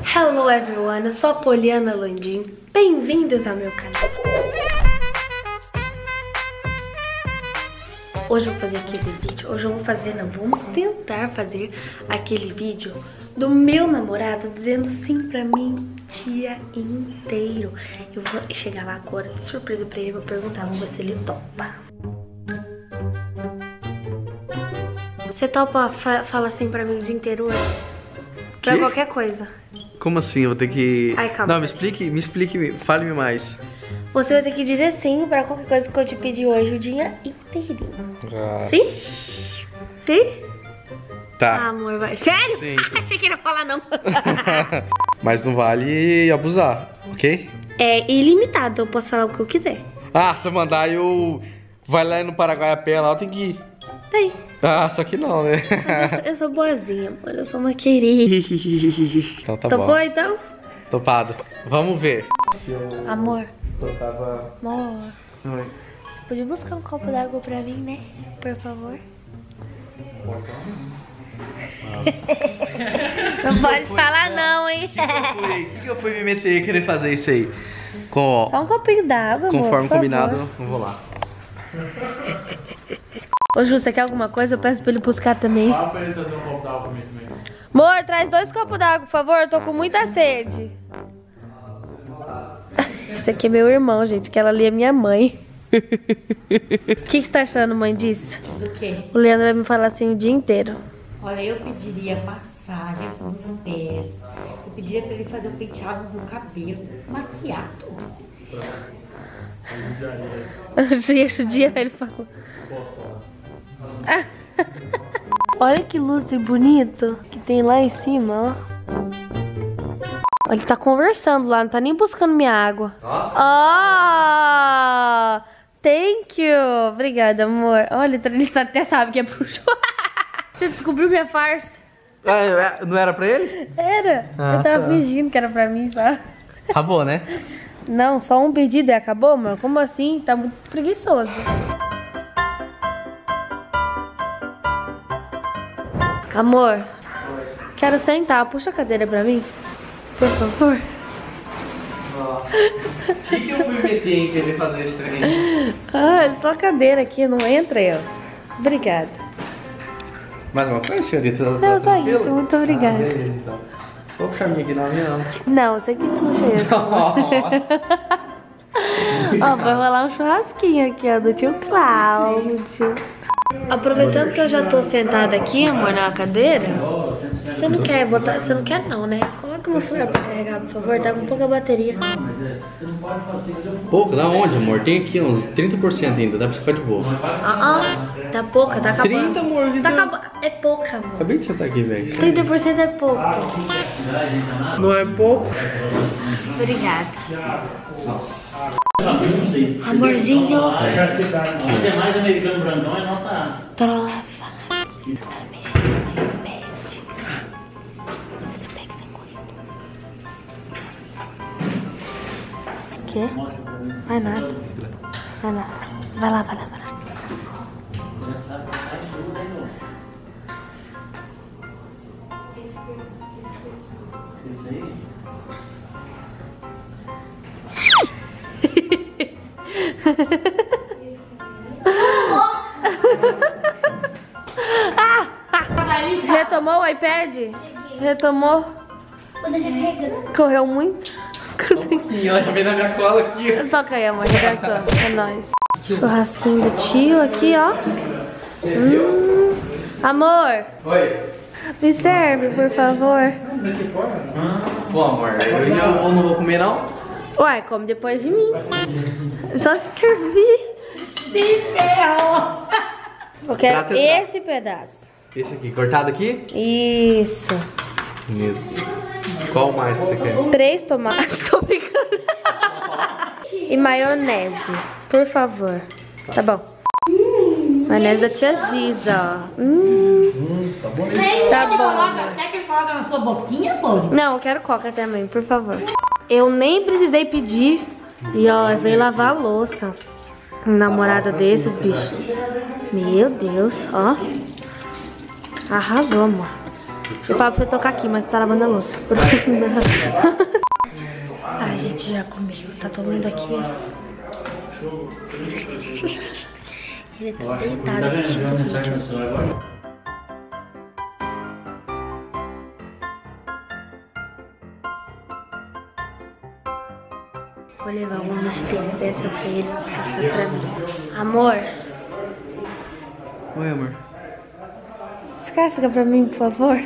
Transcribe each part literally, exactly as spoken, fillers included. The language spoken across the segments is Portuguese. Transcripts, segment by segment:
Hello everyone, eu sou a Poliana Landim. Bem-vindos ao meu canal. Hoje eu vou fazer aquele vídeo, hoje eu vou fazer, não, vamos tentar fazer aquele vídeo do meu namorado dizendo sim pra mim o dia inteiro. Eu vou chegar lá agora de surpresa pra ele, vou perguntar, vamos ver se ele topa. Você topa fa falar assim pra mim o dia inteiro hoje? Pra Que? qualquer coisa. Como assim? Eu vou ter que... Ai, calma. Não, me explique, me explique, fale-me mais. Você vai ter que dizer sim pra qualquer coisa que eu te pedir hoje o dia inteirinho. Ah. Sim? Sim? Tá. Ah, amor, vai. Sério? Sim. Você queria falar não. Mas não vale abusar, ok? É ilimitado, eu posso falar o que eu quiser. Ah, se eu mandar eu... Vai lá no Paraguai a pé lá, eu tenho que ir. Tem. Ah, só que não, né? Eu sou, eu sou boazinha, amor. Eu sou uma querida. Então tá Topou, bom. então? Topado. Vamos ver. Amor. Eu tava... Amor. Oi. Podia buscar um copo d'água pra mim, né? Por favor. Não pode falar não, hein? O que, que eu fui me meter querer fazer isso aí? Com, Só um copinho d'água, amor. conforme por combinado, favor. eu vou lá. Ô, Ju, você quer alguma coisa? Eu peço pra ele buscar também. Fala pra ele trazer um copo d'água pra mim também. Amor, traz dois copos d'água, por favor. Eu tô com muita sede. Esse aqui é meu irmão, gente. Aquela ali é minha mãe. O que, que você tá achando, mãe, disso? Do quê? O Leandro vai me falar assim o dia inteiro. Olha, eu pediria massagem nos pés. Eu pediria pra ele fazer o penteado do cabelo, maquiar tudo. Esse dia ele falou. Olha que lustre bonito que tem lá em cima, ó. Olha, ele tá conversando lá, não tá nem buscando minha água. Nossa. Ah, thank you. Obrigada, amor. Olha, ele até sabe que é pro show. Você descobriu minha farsa? Ah, não era pra ele? Era. Ah, eu tava tá. fingindo que era pra mim, só. Acabou, né? Não, só um pedido e acabou, mano? Como assim? Tá muito preguiçoso. Amor, quero sentar. Puxa a cadeira pra mim, por favor. Nossa. O que, que eu fui meter em querer fazer esse trem? Ah, só a cadeira aqui, não entra eu. Obrigada. Mais uma coisa, senhorita? Tá Não, só tranquilo? isso, muito obrigada. Ah, beleza, então. Vou puxar a minha aqui, não, a minha não. Não, você que puxa isso. Nossa. Ó, vai rolar um churrasquinho aqui, ó, do tio Cláudio. Aproveitando que eu já tô sentada aqui, amor, na cadeira, você não quer botar, você não quer não, né? Coloca o meu celular pra carregar, por favor, tá com pouca bateria. Pouco? Da onde, amor? Tem aqui uns trinta por cento ainda, dá pra ficar de boa. Ah, ah, tá pouca, tá acabando. trinta, amor? Tá acabando, é pouca, amor. Acabei de sentar aqui, velho. trinta por cento é pouco. Não é pouco? Obrigada. Nossa. Amorzinho. Onde é mais americano brandão é nota. Prova. O quê? Vai nada. Vai nada. Vai lá, vai lá, vai lá. Isso aí? Retomou o iPad? Retomou? Vou deixar carregando. Correu muito? E ela vem na minha cola aqui. Toca aí, amor, regaçou. É nóis. Churrasquinho do tio aqui, ó. Hum. Amor, Oi. me serve, por favor. Bom, amor, eu já vou, não vou comer, não? Ué, come depois de mim. Só se servir. Se ferrou! Eu quero Trata, trata. esse pedaço. Esse aqui, cortado aqui? Isso. Meu Deus. Qual mais que você quer? Três tomates, tô brincando. E maionese, por favor. Tá bom. Maionese da tia Giza, ó. Hum, Hum, tá bom. tá bom. Quer que ele coloque na sua boquinha, pô? Não, eu quero coca também, por favor. Eu nem precisei pedir. E ó, veio lavar a louça. Um namorado desses, bicho. Meu Deus, ó. Arrasou, amor. Eu falo pra você tocar aqui, mas tá lavando a louça. A gente já comeu, tá todo mundo aqui. Ele tá deitado assistindo o vídeo. Vou levar uma mexerica dessa pra ele descascar pra mim. Amor. Oi, amor. Descasca pra mim, por favor.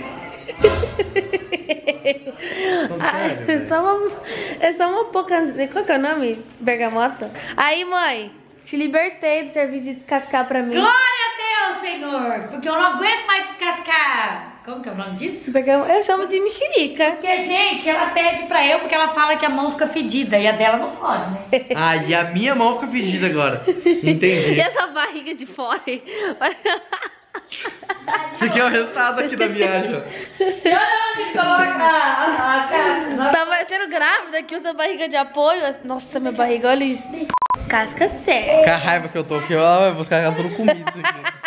Ai, é, só uma, é só uma pouca. Qual que é o nome? Bergamota? Aí, mãe, te libertei do serviço de descascar pra mim. Glória a Deus, Senhor! Porque eu não aguento mais descascar. Como que é o nome disso? Eu chamo de mexerica. Porque, gente, ela pede pra eu porque ela fala que a mão fica fedida e a dela não pode, né? Ah, e a minha mão fica fedida agora. Entendi. E essa barriga de fora? Isso aqui é o resultado aqui da viagem. Eu não coloca a, a casa. Tá parecendo grávida que usa barriga de apoio. Nossa, minha barriga, olha isso. Casca séria. Com a raiva que eu tô aqui, ela vai buscar tudo comido isso aqui.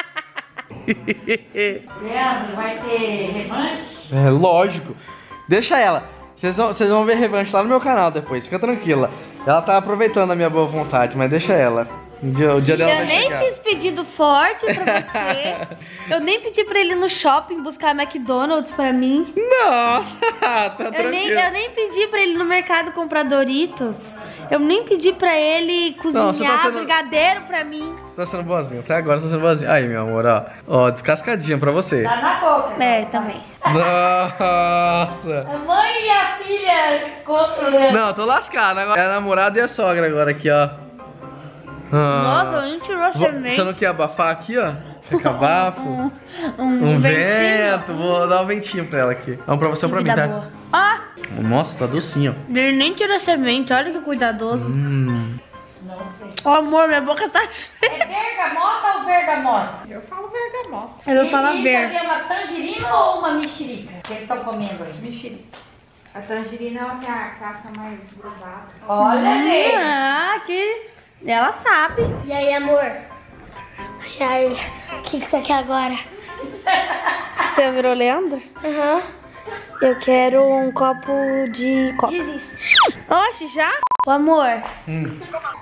Leandro, vai ter revanche? É, lógico. Deixa ela. Vocês vão, vocês vão ver revanche lá no meu canal depois, fica tranquila. Ela tá aproveitando a minha boa vontade, mas deixa ela. O dia, o dia dela Eu vai nem chegar. fiz pedido forte pra você. Eu nem pedi pra ele ir no shopping buscar McDonald's pra mim. Nossa, tá Eu tranquilo. nem, eu nem pedi pra ele ir no mercado comprar Doritos. Eu nem pedi pra ele cozinhar Não, você tá sendo- brigadeiro pra mim. Você tá sendo boazinha, até agora você tá sendo boazinha. Aí, meu amor, ó. Ó, descascadinha pra você. Tá na boca. É, também. Nossa. A mãe e a filha contra o Leandro. Não, eu tô lascado agora. É a namorada e a sogra agora aqui, ó. Ah. Nossa, eu nem tirou Vou- semente. Você não quer abafar aqui, ó? Quer que abafo? Um, Um ventinho. vento. Vou dar um ventinho pra ela aqui. Vamos pra você ou pra mim, Vida tá? boa. Ó, Nossa, tá docinho, ó. ele nem tirou semente, olha que cuidadoso. Hum. Não sei. Ó, amor, minha boca tá cheia. É bergamota ou bergamota? Eu vou E falar isso ver. ali é uma tangerina ou uma mexerica que eles estão comendo aí? Mexerica. A tangerina ela tem a casca mais grudada. Olha, gente. Ah, que... Ela sabe. E aí, amor? E aí, o que, que você quer agora? Você virou Leandro? Aham. Eu quero um copo de coca. Desiste. Oxe, já? Ô, amor, Hum.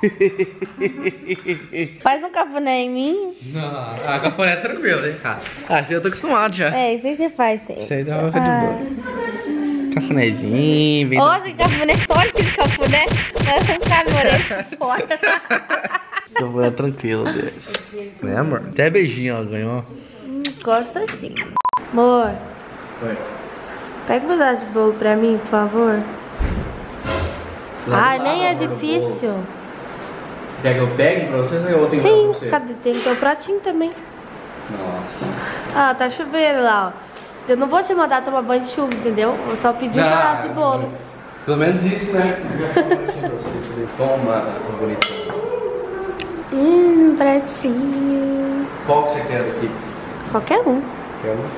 faz um cafuné em mim. Não, a cafuné é tranquilo, vem cá. Acho que eu tô acostumado já. É, isso aí você faz sempre. Isso aí dá uma boca de boa. Cafunézinho, bem. Nossa, que cafuné, olha esse cafuné. Vai arrancar minha orelha fora. Cafuné tranquilo desse. Né, amor? Até beijinho ela ganhou. Hum, Gosto assim. Amor, Oi. pega um pedaço de bolo pra mim, por favor. Ah, nem é difícil. Você quer que eu pegue pra você ou eu vou tentar Sim, pra você? cadê? Tem que ter o pratinho também. Nossa. Ah, tá chovendo lá, ó. Eu não vou te mandar tomar banho de chuva, entendeu? Eu só pedi um Ah, pedaço de bolo. Pelo menos isso, né? Toma, bonito. Hum, pratinho. Qual que você quer daqui? Qualquer um. Quer um?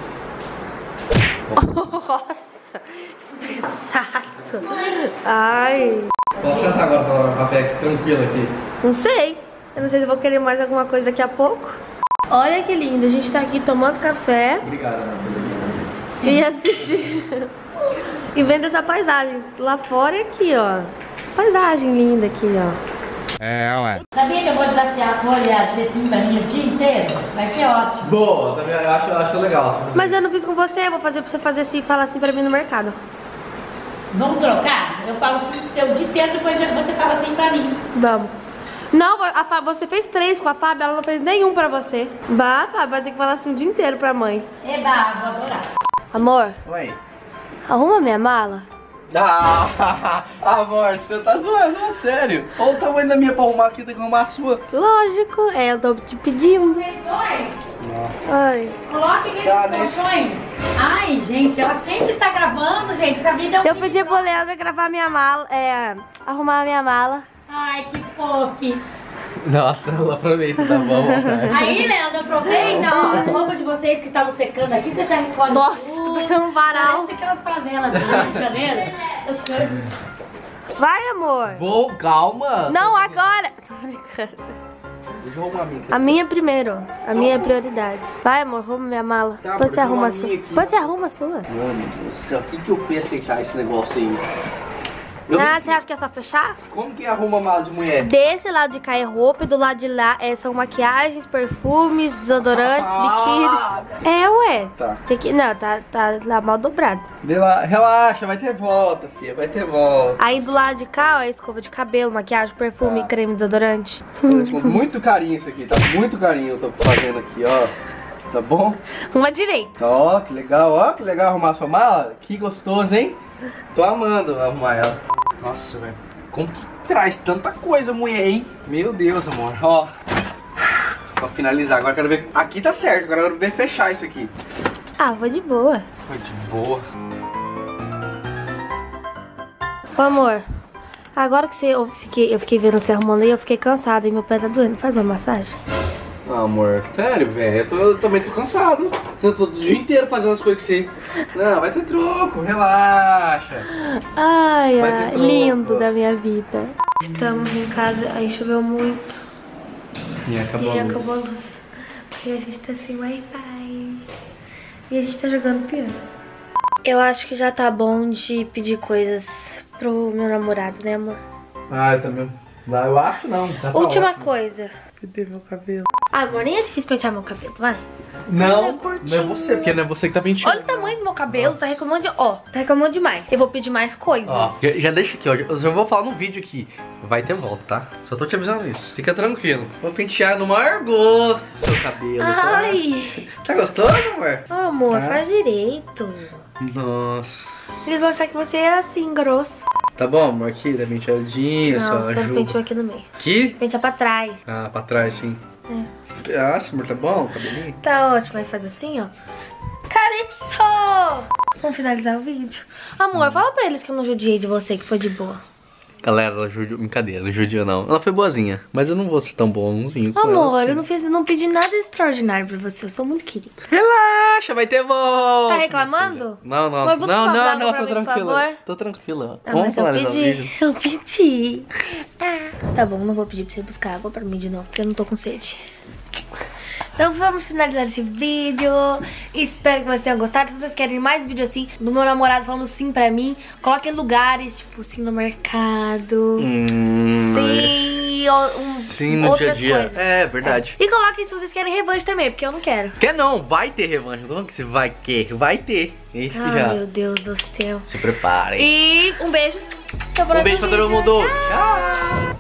Nossa, estressado. Ai, Posso sentar agora pra tomar um café tranquilo aqui? não sei. Eu não sei se eu vou querer mais alguma coisa daqui a pouco. Olha que lindo, a gente tá aqui tomando café Obrigado, amor. e assistir. E vendo essa paisagem lá fora e aqui, ó. Paisagem linda aqui, ó. É, ué. Sabia que eu vou desafiar a Cole a dizer sim pra mim o dia inteiro? Vai ser ótimo. Boa, também eu acho, eu acho legal. Assim, Mas eu não fiz com você, eu vou fazer pra você fazer assim, falar assim pra mim no mercado. Vamos trocar? Eu falo assim pro seu dia inteiro, depois você fala assim pra mim. Vamos. Não, a Fá- você fez três com a Fábio, ela não fez nenhum pra você. Bah, Fábio, vai ter que falar assim o dia inteiro pra mãe. Eba, vou adorar. Amor, Oi. arruma minha mala. Ah, amor, você tá zoando, não, sério. Olha o tamanho da minha pra arrumar aqui, tem que arrumar a sua. Lógico, é, eu tô te pedindo. Nossa. Ai. Coloque nesses Tá, né? colchões. Ai, gente, ela sempre está gravando, gente. Essa vida é um Eu pedi pro Leandro gravar minha mala, é, arrumar minha mala. Ai, que fofes. Nossa, ela aproveita, tá bom? Aí, Leandro, aproveita, ó, as roupas de vocês que estavam secando aqui, você já recolhe Nossa, tudo. tá parecendo um varal. Parece aquelas favelas do Rio de Janeiro, essas coisas. Vai, amor. Vou, calma. Não, agora. Tô brincando. Deixa eu arrumar a minha. A minha primeiro. A minha é prioridade. Vai, amor, arruma minha mala. Tá, Depois você porque arruma a uma sua. minha aqui. Depois você arruma a sua. Mano, meu Deus do céu, o que que eu fui aceitar esse negócio aí? Eu Ah, não- você acha que é só fechar? Como que arruma mala de mulher? Desse lado de cá é roupa e do lado de lá é, são maquiagens, perfumes, desodorantes, Ah, biquíni. É, ué. Tá. Tem que, não, tá, tá lá mal dobrado. Vê lá, relaxa, vai ter volta, filha, vai ter volta. Aí do lado de cá, ó, é escova de cabelo, maquiagem, perfume, Tá. creme, desodorante. Com muito carinho isso aqui, tá? Muito carinho eu tô fazendo aqui, ó. Tá bom? Uma direita. Ó, que legal, ó, que legal arrumar sua mala. Que gostoso, hein? Tô amando arrumar ela. Nossa, velho. Como que traz tanta coisa, mulher, hein? Meu Deus, amor. Ó. Pra finalizar, agora eu quero ver. Aqui tá certo, agora eu quero ver fechar isso aqui. Ah, vou de boa. Foi de boa. Ô, amor, agora que você, eu, fiquei, eu fiquei vendo você arrumando aí, eu fiquei cansada e meu pé tá doendo. Faz uma massagem? Ah, amor, sério, velho. Eu, tô, eu também tô cansado. Eu tô o dia inteiro fazendo as coisas que você. Não, vai ter troco, relaxa. Ai, Vai ter ai, troco. lindo da minha vida. Estamos em casa, aí choveu muito. E acabou. E aí a luz. acabou a luz. Aí a gente tá sem Wi-Fi. E a gente tá jogando piano. Eu acho que já tá bom de pedir coisas pro meu namorado, né, amor? Ah, eu também. Não, eu acho não. Tá, tá Última ótimo. coisa. Cadê meu cabelo? Ah, amor, nem é difícil pentear meu cabelo, vai. Não, É curtinho. não é você, porque não é você que tá penteando. Olha o tamanho do meu cabelo, tá reclamando de... Ó, tá reclamando demais. Eu vou pedir mais coisas. Ó, já, já deixa aqui, ó. Eu já vou falar no vídeo aqui. Vai ter volta, tá? Só tô te avisando isso. Fica tranquilo. Vou pentear no maior gosto do seu cabelo. Tá? Ai, Tá gostoso, amor? Ô, amor, Tá. faz direito. Nossa. Eles vão achar que você é assim, grosso. Tá bom, amor? Aqui, tá penteadinho, só Não, você ajuda. penteou aqui no meio. Aqui? Pentear pra trás. Ah, pra trás, sim. É. Nossa, amor, tá bom o cabelinho? Tá ótimo, vai fazer assim, ó. Calypso! Vamos finalizar o vídeo. Amor, fala pra eles que eu não judiei de você, que foi de boa. Galera, ela judiou. Brincadeira, não judiou não. Ela foi boazinha, mas eu não vou ser tão bonzinho com Amor, ela assim. eu não fiz, não pedi nada extraordinário pra você, eu sou muito querida. Relaxa, vai ter volta. Tá reclamando? Não, não, Amor, busca não, uma não, água não, pra tô mim, por tranquila. favor. Tô tranquila. Ah, Vamos mas eu finalizar o pedi, vídeo? eu pedi. Ah, tá bom, não vou pedir pra você buscar água pra mim de novo, porque eu não tô com sede. Então vamos finalizar esse vídeo. Espero que vocês tenham gostado. Se vocês querem mais vídeo assim do meu namorado falando sim pra mim, coloquem lugares, tipo sim no mercado. Hum, Sim, ou, um, sim, no dia a outras dia. coisas. É, verdade. E coloquem se vocês querem revanche também, porque eu não quero. Quer não, vai ter revanche. Não que você vai querer, vai ter. É isso que Ai, já. meu Deus do céu. Se preparem. E um beijo. Até o Um próximo beijo pra todo vídeo. mundo. Tchau. Tchau.